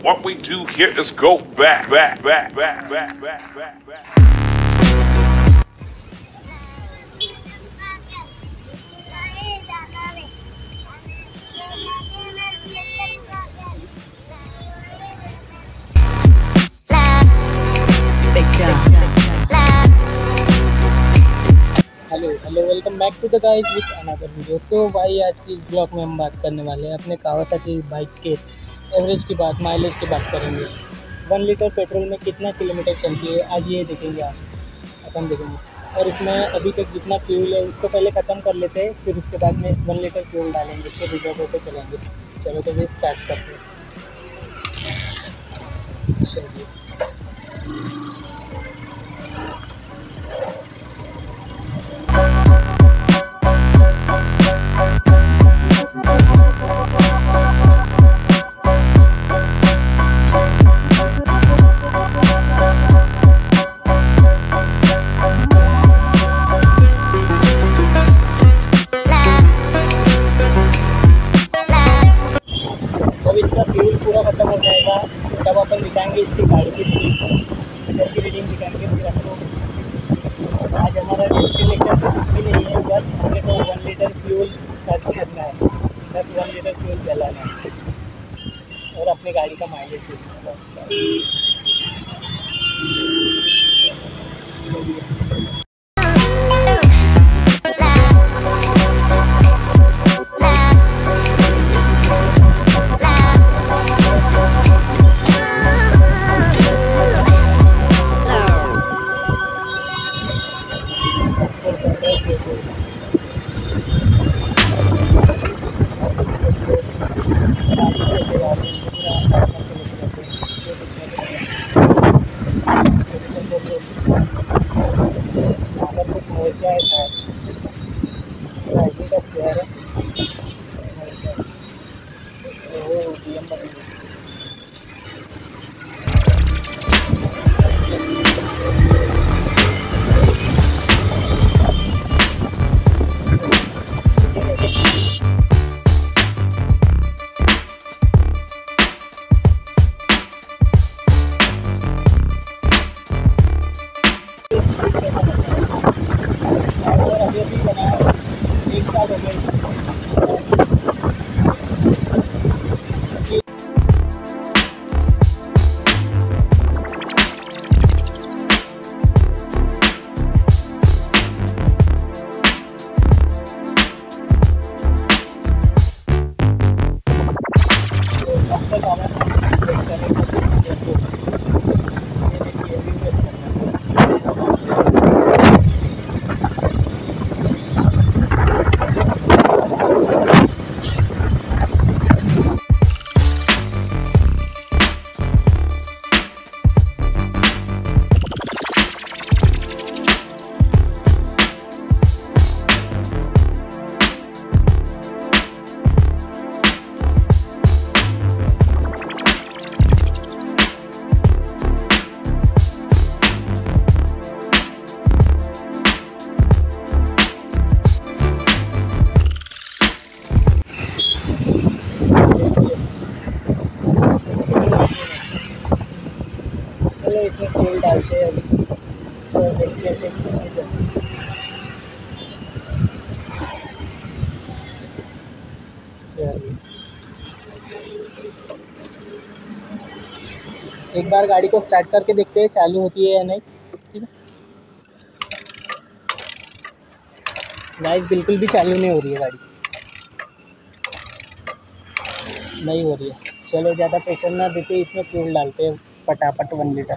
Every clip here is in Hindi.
What we do here is go back. Hello welcome back to the guys with another video. So भाई आज की ब्लॉग में हम बात करने वाले हैं अपने कावासाकी बाइक के एवरेज की बात, माइलेज की बात करेंगे। 1 लीटर पेट्रोल में कितना किलोमीटर चलती है आज ये देखेंगे अपन देखेंगे। और इसमें अभी तक जितना फ्यूल है उसको पहले ख़त्म कर लेते हैं, फिर उसके बाद में 1 लीटर फ्यूल डालेंगे, उसको रिजर्व पे चलेंगे। चलो तो फिर स्टार्ट करते हैं। चलिए इसका फ्यूल पूरा खत्म हो जाएगा तब अपन दिखाएंगे इसकी गाड़ी की मीटर की रीडिंग दिखाएंगे। फिर आपको आज हमारा डेस्टिनेशन भी नहीं है, बस हमें तो 1 लीटर फ्यूल खर्च करना है, बस 1 लीटर फ्यूल जलाना है और अपनी गाड़ी का माइलेज अगर कुछ मोर्चा है शायद राजनी का प्लेयर है वो DM बनेंगे। अभी बनाया 1 साल हो गया। चलो इसमें फ्यूल डालते हैं अभी तो देखते हैं कितनी चलती है। एक बार गाड़ी को स्टार्ट करके देखते हैं चालू होती है या नहीं। ठीक है गाइस, बिल्कुल भी चालू नहीं हो रही है गाड़ी, नहीं हो रही है। चलो ज़्यादा प्रेशर ना देते, इसमें फ्यूल डालते हैं फटाफट 1 लीटर।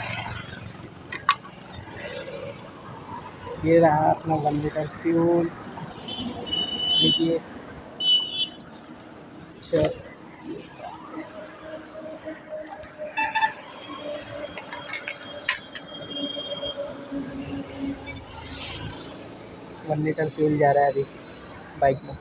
ये रहा अपना 1 लीटर फ्यूल, देखिए। अच्छा 1 लीटर फ्यूल जा रहा है अभी बाइक में।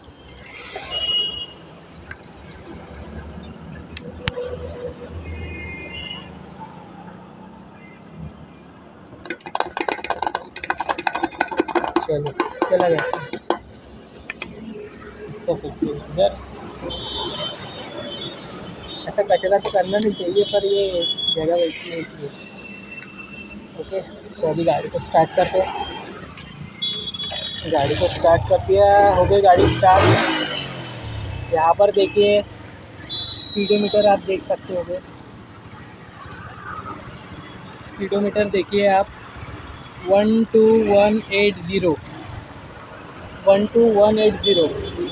चलो चला गया इसको इधर। ऐसा कचरा तो करना नहीं चाहिए, पर ये जगह वैसी है इसलिए। ओके, तो अभी गाड़ी को स्टार्ट करते हैं। गाड़ी को स्टार्ट कर दिया, हो गई गाड़ी स्टार्ट। यहाँ पर देखिए स्पीडोमीटर आप देख सकते हो। स्पीडोमीटर देखिए आप 12180, 12180।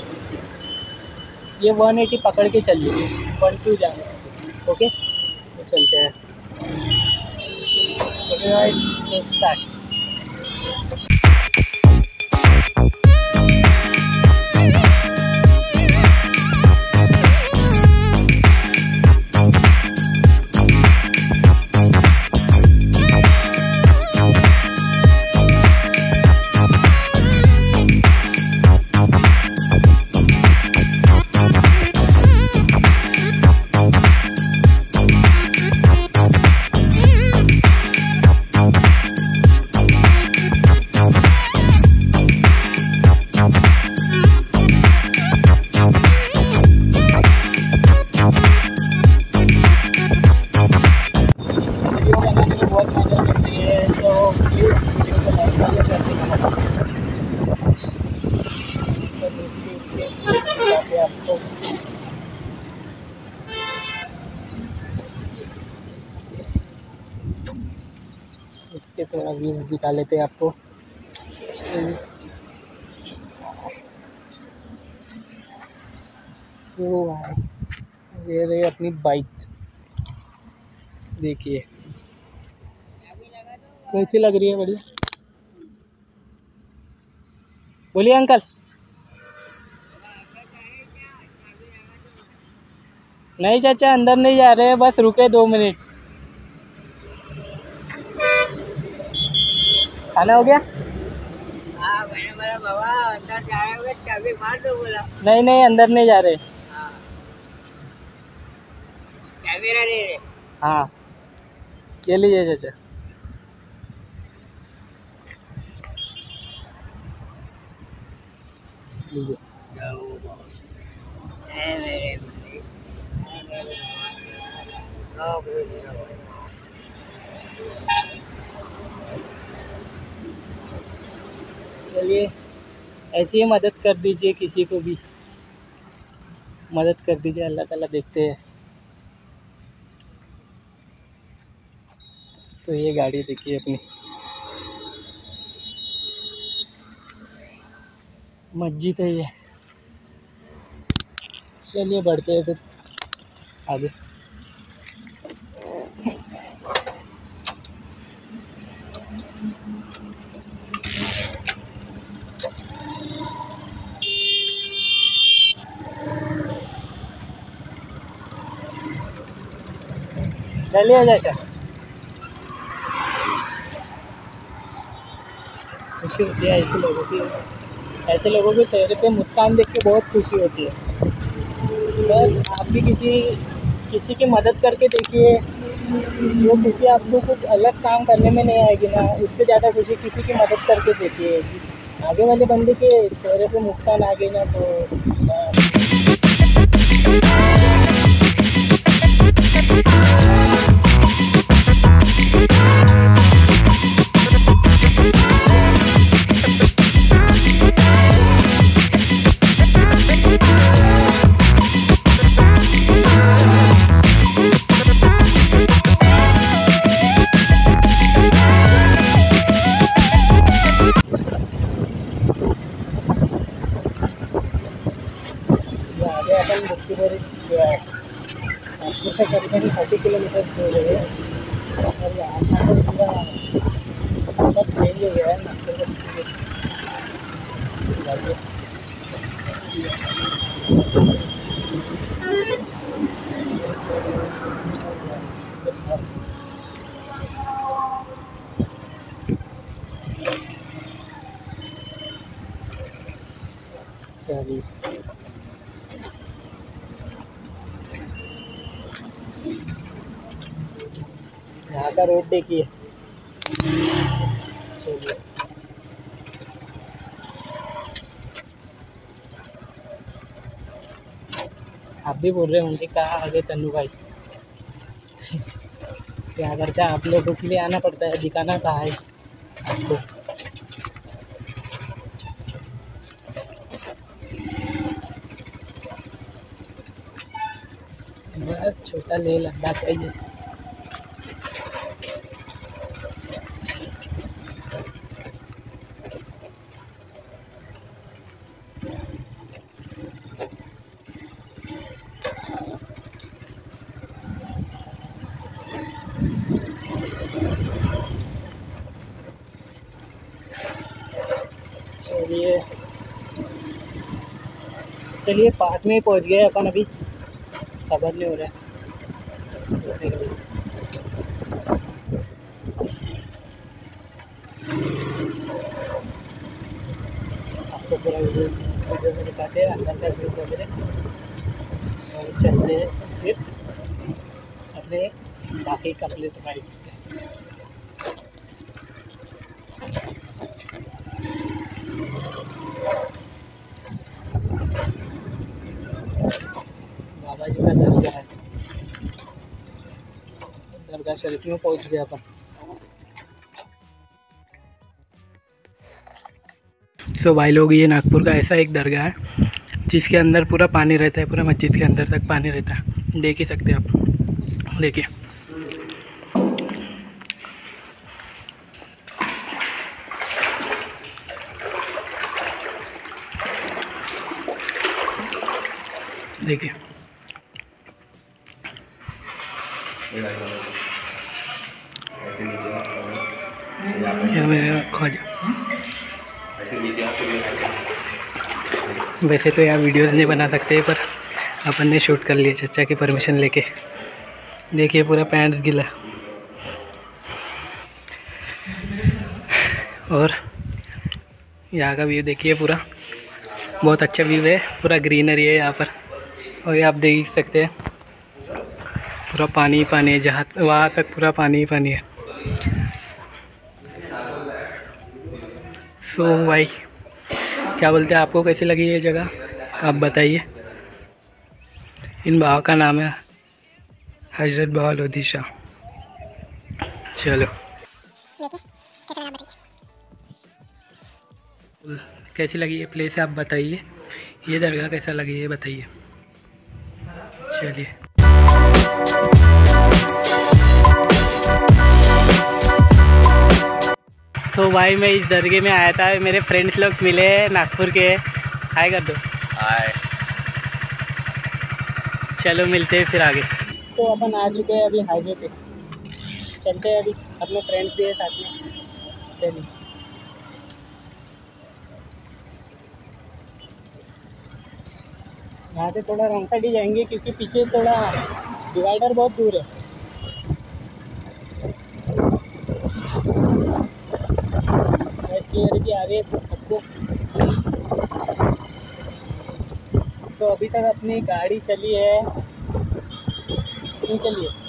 ये 180 पकड़ के चलिए, 12 जाना। ओके, तो चलते हैं। Okay, start. बहुत मजा करती है, तो प्लीज़ वीडियो को लाइक कर देना। आपको इसके थोड़ा व्यू दिखा लेते हैं आपको। ये रही अपनी बाइक, देखिए कैसी लग रही है। बढ़िया, बोलिए अंकल। नहीं चाचा, अंदर नहीं जा रहे हैं, बस रुके 2 मिनट। खाना हो गया? हाँ, मैंने बोला बाबा अंदर जा रहे हो, चाबी मार दो बोला। नहीं नहीं, अंदर नहीं जा रहे। हाँ, चाबी ना दे रहे। हाँ, ये लीजिए चाचा। लीजिए। चलिए, ऐसे ही मदद कर दीजिए, किसी को भी मदद कर दीजिए, अल्लाह ताला देखते हैं। तो ये गाड़ी देखिए अपनी, मस्जिद है ये। चलिए बढ़ते हैं फिर आगे। चलिए चाचा, खुशी होती है ऐसे लोगों के चेहरे पे मुस्कान देख के बहुत खुशी होती है। बस आप भी किसी की मदद करके देखिए। जो खुशी आपको कुछ अलग काम करने में नहीं आएगी ना, उससे ज़्यादा खुशी किसी की मदद करके देखिए। आगे वाले बंदे के चेहरे पे मुस्कान आ गई ना, तो आगे अपन मुक्ति भरी नागपुर से करीबन 30 किलोमीटर दूर है। और यहाँ पर पूरा सब चेंज हो गया है नागपुर का। चलिए, यहाँ का रोड देखिए। चलिए, आप भी बोल रहे होंगे कहाँ आ गए तन्नू भाई। क्या करते हैं, आप लोगों के लिए आना पड़ता है, दिखाना कहाँ है आपको। बस छोटा लेह लद्दाख है ये। चलिए चलिए, पास में ही पहुंच गए अपन, अभी खबर नहीं हो रहा है। आपको पूरा वीडियो में दिखाते हैं अंदर का व्यू वगैरह, और चलते हैं फिर अपने बाकी कंप्लीट राइड पे। बाबा जी का दरगाह है, दरगाह शरीफ में पहुंच गया अपन। सो भाई लोग, ये नागपुर का ऐसा एक दरगाह है जिसके अंदर पूरा पानी रहता है, पूरा मस्जिद के अंदर तक पानी रहता है, देख ही सकते हैं आप। देखिए देखिए, ये मेरा ख्वाजा। वैसे तो यहाँ वीडियोस नहीं बना सकते, पर अपन ने शूट कर लिया चचा की परमिशन लेके। देखिए पूरा पैंट गीला, और यहाँ का व्यू देखिए, पूरा बहुत अच्छा व्यू है, पूरा ग्रीनरी है यहाँ पर। और ये आप देख सकते हैं पूरा पानी पानी है, जहाँ वहाँ तक पूरा पानी ही पानी है। सो भाई क्या बोलते हैं, आपको कैसी लगी ये जगह आप बताइए। इन बाबा का नाम है हजरत बाबा लोधी शाह। चलो कैसी लगी ये प्लेस आप बताइए, ये दरगाह कैसा लगी ये बताइए। चलिए सो भाई मैं इस दरगाह में आया था, मेरे फ्रेंड्स लोग मिले नागपुर के। हाय कर दो। हाय। चलो मिलते हैं फिर आगे। तो अपन आ चुके हैं अभी हाईवे पे, चलते हैं अभी, अपने फ्रेंड्स भी है साथ में। चलिए यहाँ से थोड़ा रॉन्ग साइड ही जाएंगे, क्योंकि पीछे थोड़ा डिवाइडर बहुत दूर है। क्लियरिटी आ रही है सबको। तो अभी तक अपनी गाड़ी चली है, नहीं चली है,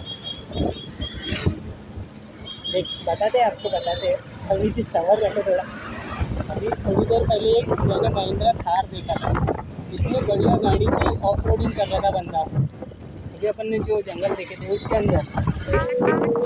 देख बताते हैं आपको, बताते हैं। अभी से सवर करते थोड़ा। अभी थोड़ी देर पहले एक जगह महिंद्रा थार देखा था, इसमें बढ़िया गाड़ी थी, ऑफ रोडिंग कर रहा था बंदा। अभी अपन ने जो जंगल देखे थे उसके अंदर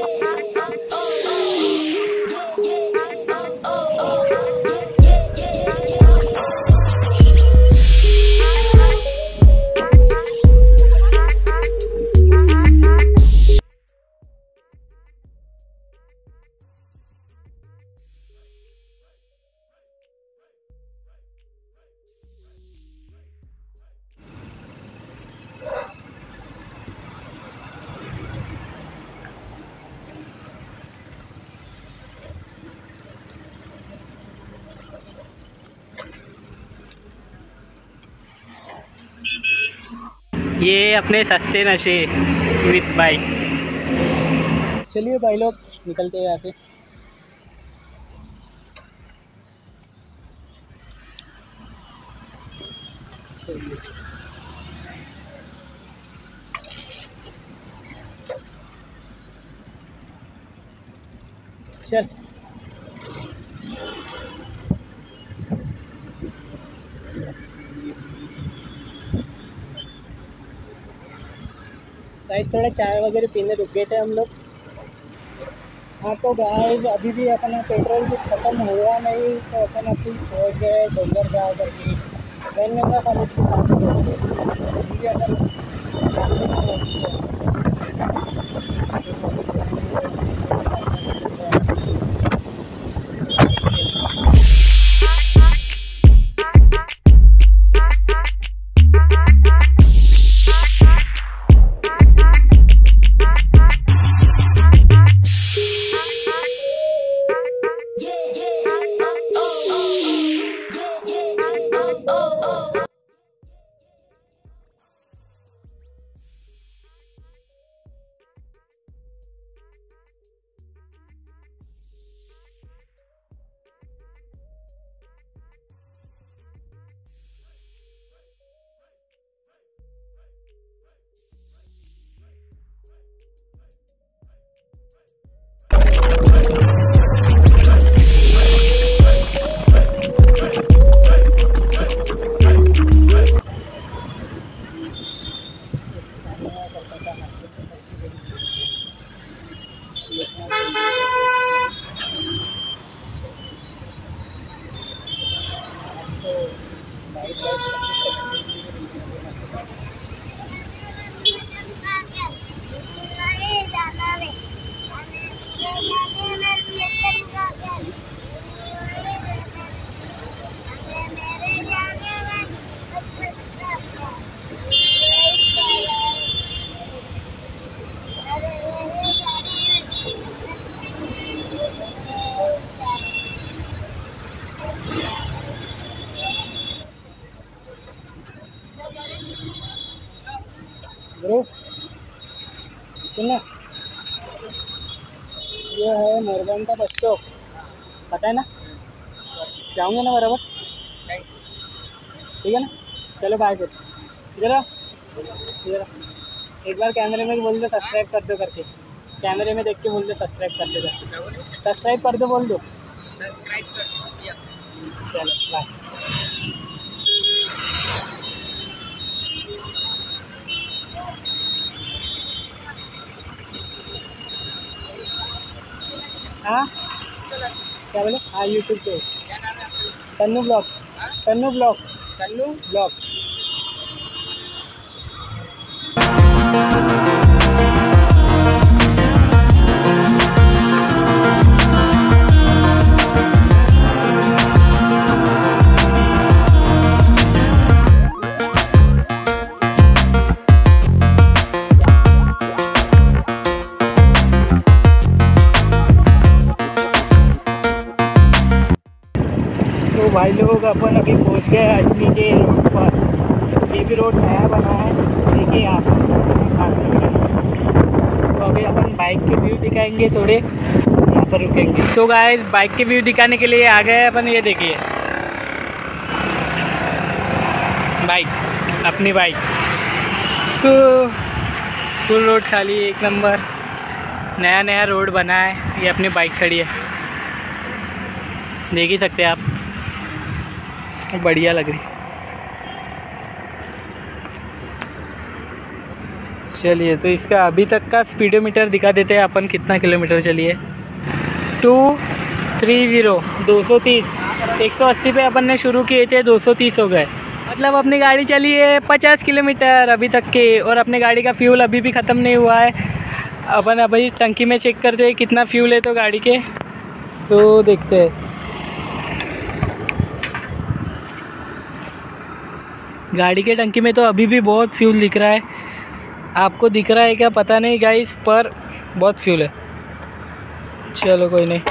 ये अपने सस्ते नशे विद बाइक। चलिए भाई लोग निकलते हैं यहाँ से। चल गाइस थोड़ा चाय वगैरह पीने रुक गए थे हम लोग। हाँ तो गाइस अभी भी अपना पेट्रोल कुछ ख़त्म हुआ नहीं, तो अपन अभी पहुँच गए डोंगरगांव करके वैनगंगा कॉलेज के पास अभी भी अपन ब्रो सुनना, ये है मोरगन का बस स्टॉप, पता है ना? जाऊँगे ना बराबर, ठीक है ना? चलो बाय फिर। इधर एक बार कैमरे में बोल दो सब्सक्राइब कर दो करके, कैमरे में देख के बोल दो सब्सक्राइब कर दो, सब्सक्राइब कर दो बोल दो, सब्सक्राइब कर दिया। चलो बाय। हाँ क्या बोले? हाँ यूट्यूब पे क्या नाम है आपका? Tannu blog, Tannu blog, Kallu. Blog. तो भाई लोग अपन अभी पहुंच गए अजनी के रोड पर। ये भी रोड नया बना है, देखिए यहाँ पर। तो अभी अपन बाइक के व्यू दिखाएंगे, थोड़े यहाँ पर रुकेंगे। सो गाइस बाइक के व्यू दिखाने के लिए आ गए अपन। ये देखिए बाइक, अपनी बाइक। तो फुल रोड खाली, एक नंबर, नया नया रोड बना है। ये अपनी बाइक खड़ी है, देख ही सकते हैं आप, बढ़िया लग रही। चलिए तो इसका अभी तक का स्पीडोमीटर दिखा देते हैं अपन, कितना किलोमीटर चलिए। 230, 230, 180 पे अपन ने शुरू किए थे, 230 हो गए। मतलब अपनी गाड़ी चली है 50 किलोमीटर अभी तक के, और अपनी गाड़ी का फ्यूल अभी भी ख़त्म नहीं हुआ है। अपन अभी टंकी में चेक करते हैं कितना फ्यूल है तो गाड़ी के, तो देखते हैं। गाड़ी के टंकी में तो अभी भी बहुत फ्यूल दिख रहा है, आपको दिख रहा है क्या पता नहीं गाइस, पर बहुत फ्यूल है। चलो कोई नहीं।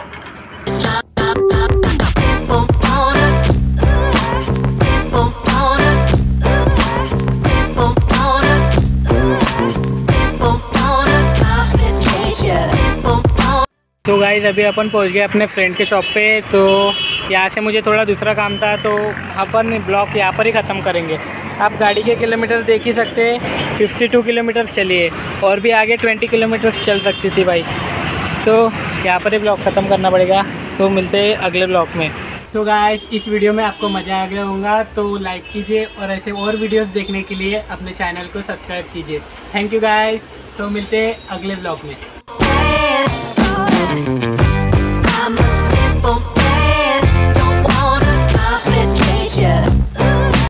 तो गाइस अभी अपन पहुंच गए अपने फ्रेंड के शॉप पे। तो यहाँ से मुझे थोड़ा दूसरा काम था, तो अपन ब्लॉग यहाँ पर ही ख़त्म करेंगे। आप गाड़ी के किलोमीटर देख ही सकते हैं, 52 किलोमीटर चलिए, और भी आगे 20 किलोमीटर चल सकती थी बाइक। सो यहाँ पर ही ब्लॉग ख़त्म करना पड़ेगा। सो मिलते हैं अगले ब्लॉग में। सो गाइस इस वीडियो में आपको मज़ा आ गया होगा, तो लाइक कीजिए और ऐसे और वीडियोस देखने के लिए अपने चैनल को सब्सक्राइब कीजिए। Thank you guys. तो मिलते हैं अगले ब्लॉग में।